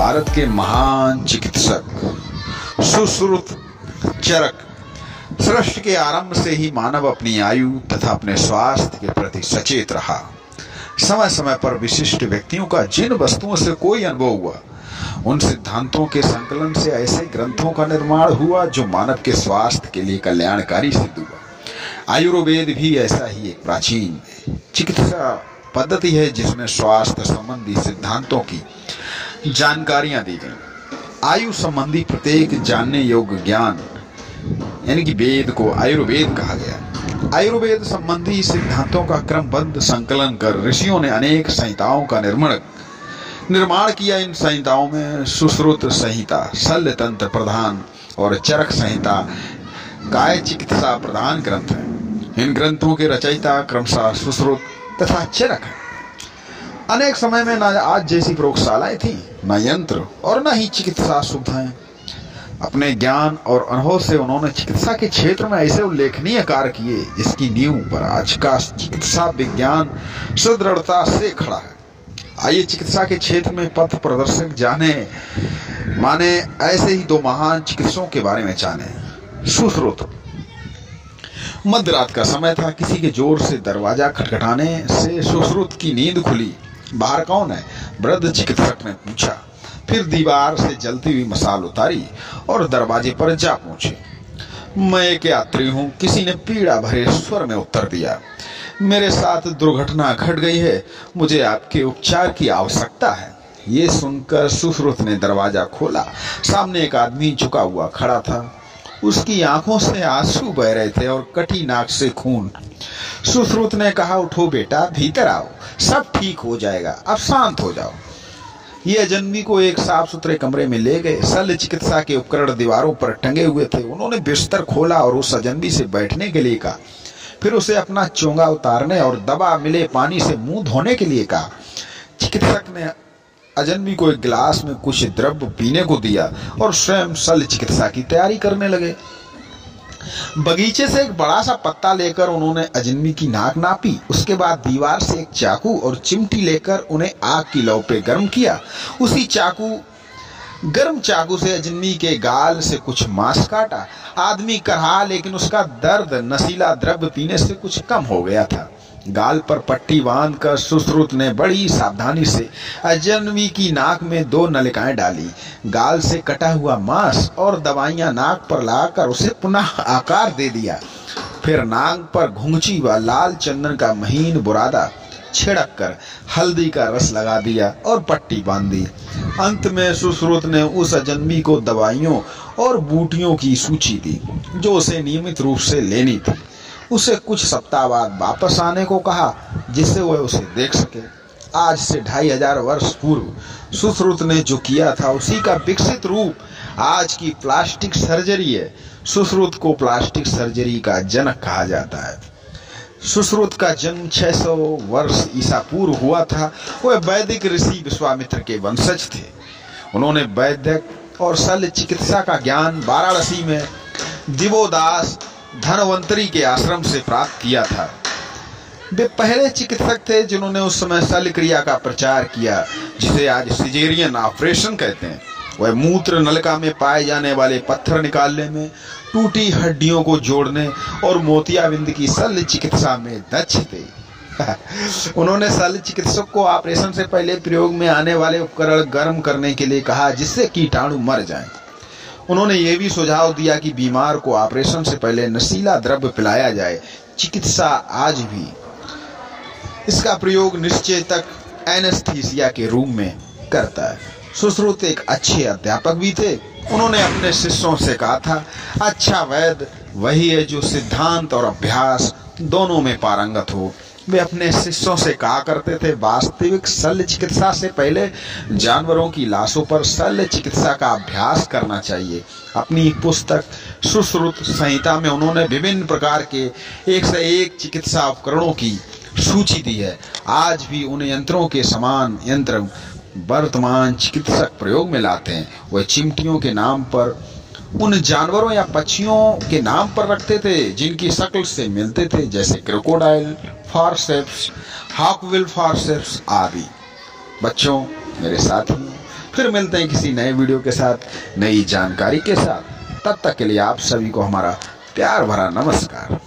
भारत के महान चिकित्सक सुश्रुत चरक सृष्टि के आरंभ से ही मानव अपनी आयु तथा अपने स्वास्थ्य के प्रति सचेत रहा। समय समय पर विशिष्ट व्यक्तियों का जिन वस्तुओं से कोई अनुभव हुआ, उन सिद्धांतों के संकलन से ऐसे ग्रंथों का निर्माण हुआ जो मानव के स्वास्थ्य के लिए कल्याणकारी सिद्ध हुआ। आयुर्वेद भी ऐसा ही एक प्राचीन चिकित्सा पद्धति है जिसमें स्वास्थ्य संबंधी सिद्धांतों की जानकारियां दी गई। आयु संबंधी प्रत्येक जानने योग्य ज्ञान यानी कि वेद को आयुर्वेद कहा गया। आयुर्वेद संबंधी सिद्धांतों का क्रमबद्ध संकलन कर ऋषियों ने अनेक संहिताओं का निर्माण किया। इन संहिताओं में सुश्रुत संहिता, शल्य तंत्र प्रधान और चरक संहिता काय चिकित्सा प्रधान ग्रंथ हैं। इन ग्रंथों के रचयिता क्रमशः सुश्रुत तथा चरक है। अनेक समय में न आज जैसी प्रयोगशालाएं थी, न यंत्र और न ही चिकित्सा सुविधाएं। अपने ज्ञान और अनुभव से उन्होंने चिकित्सा के क्षेत्र में ऐसे उल्लेखनीय कार्य किए जिसकी नींव पर आज का चिकित्सा विज्ञान सुदृढ़ता से खड़ा है। आइए चिकित्सा के क्षेत्र में पथ प्रदर्शक जाने माने ऐसे ही दो महान चिकित्सकों के बारे में जाने। सुश्रुत। मध्य रात का समय था। किसी के जोर से दरवाजा खटखटाने से सुश्रुत की नींद खुली। बाहर कौन है? वृद्ध चिकित्सक ने पूछा। फिर दीवार से जलती हुई मसाल उतारी और दरवाजे पर जा पहुंचे। मैं एक यात्री हूं, किसी ने पीड़ा भरे स्वर में उत्तर दिया। मेरे साथ दुर्घटना घट गई है, मुझे आपके उपचार की आवश्यकता है। ये सुनकर सुश्रुत ने दरवाजा खोला। सामने एक आदमी झुका हुआ खड़ा था। उसकी आंखों से आंसू बह रहे थे और कटी नाक से खून। सुश्रुत ने कहा, उठो बेटा, भीतर आओ, सब ठीक हो जाएगा, अब शांत हो जाओ। ये अजन्मी को एक साफ सुथरे कमरे में ले गए। शल्य चिकित्सा के उपकरण दीवारों पर टंगे हुए थे। उन्होंने बिस्तर खोला और उस अजन्मी से बैठने के लिए कहा। फिर उसे अपना चोंगा उतारने और दबा मिले पानी से मुंह धोने के लिए कहा। चिकित्सक ने अजन्मी को एक गिलास में कुछ द्रव्य पीने को दिया और स्वयं शल्य चिकित्सा की तैयारी करने लगे। बगीचे से एक बड़ा सा पत्ता लेकर उन्होंने अजन्मी की नाक नापी। उसके बाद दीवार से एक चाकू और चिमटी लेकर उन्हें आग की लौ पे गर्म किया। उसी गर्म चाकू से अजन्मी के गाल से कुछ मांस काटा। आदमी करहा, लेकिन उसका दर्द नशीला द्रव्य पीने से कुछ कम हो गया था। गाल पर पट्टी बांधकर सुश्रुत ने बड़ी सावधानी से अजन्मी की नाक में 2 नलिकाएं डाली। गाल से कटा हुआ मांस और दवाइयां नाक पर लगाकर उसे पुनः आकार दे दिया। फिर नाक पर घुंघची व लाल चंदन का महीन बुरादा छिड़क कर हल्दी का रस लगा दिया और पट्टी बांध दी। अंत में सुश्रुत ने उस अजन्मी को दवाइयों और बूटियों की सूची दी जो उसे नियमित रूप से लेनी थी। उसे कुछ सप्ताह बाद वापस आने को कहा जिससे वह उसे देख सके। आज से 2500 वर्ष पूर्व सुश्रुत ने जो किया था उसी का विकसित रूप आज की प्लास्टिक सर्जरी है। सुश्रुत को प्लास्टिक सर्जरी का जनक कहा जाता है। सुश्रुत का जन्म 600 वर्ष ईसा पूर्व हुआ था। वह वैदिक ऋषि विश्वामित्र के वंशज थे। उन्होंने वैद्यक और शल्य चिकित्सा का ज्ञान वाराणसी में दिवोदास धनवंतरी के आश्रम से प्राप्त किया था। वे पहले चिकित्सक थे जिन्होंने उस समय शल्य क्रिया का प्रचार किया जिसे आज सिजेरियन ऑपरेशन कहते हैं। वह मूत्र नलिका में पाए जाने वाले पत्थर निकालने में, टूटी हड्डियों को जोड़ने और मोतियाबिंद की शल्य चिकित्सा में दक्ष थे। उन्होंने शल्य चिकित्सक को ऑपरेशन से पहले प्रयोग में आने वाले उपकरण गर्म करने के लिए कहा जिससे कीटाणु मर जाएं। उन्होंने ये भी सुझाव दिया कि बीमार को ऑपरेशन से पहले नशीला द्रव्य पिलाया जाए। चिकित्सा आज भी इसका प्रयोग निश्चेतक एनेस्थीसिया के रूप में करता है। सुश्रुत एक अच्छे अध्यापक भी थे। उन्होंने अपने शिष्यों से कहा था, अच्छा वैद्य वही है जो सिद्धांत और अभ्यास दोनों में पारंगत हो। वे अपने शिष्यों से कहा करते थे, वास्तविक शल्य चिकित्सा से पहले जानवरों की लाशों पर शल्य चिकित्सा का अभ्यास करना चाहिए। अपनी पुस्तक सुश्रुत संहिता में उन्होंने विभिन्न प्रकार के 101 चिकित्सा उपकरणों की सूची दी है। आज भी उन यंत्रों के समान यंत्र वर्तमान चिकित्सक प्रयोग में लाते हैं। वह चिमटियों के नाम पर उन जानवरों या पक्षियों के नाम पर रखते थे जिनकी शक्ल से मिलते थे, जैसे क्रोकोडाइल, फॉरसेप्स, हॉकविल फॉरसेप्स आदि। बच्चों, मेरे साथियों, फिर मिलते हैं किसी नए वीडियो के साथ, नई जानकारी के साथ। तब तक के लिए आप सभी को हमारा प्यार भरा नमस्कार।